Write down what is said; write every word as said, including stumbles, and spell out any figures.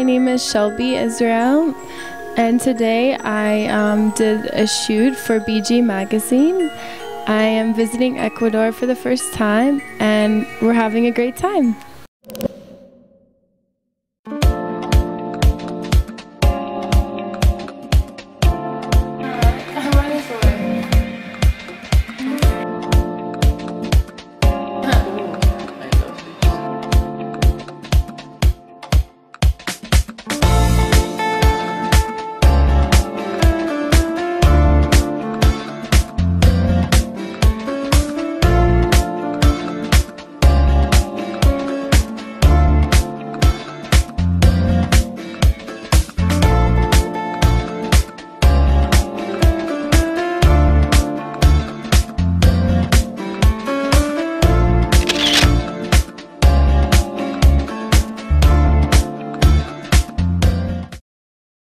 my name is Shelby Israel, and today I um, did a shoot for B G Magazine. I am visiting Ecuador for the first time, and we're having a great time.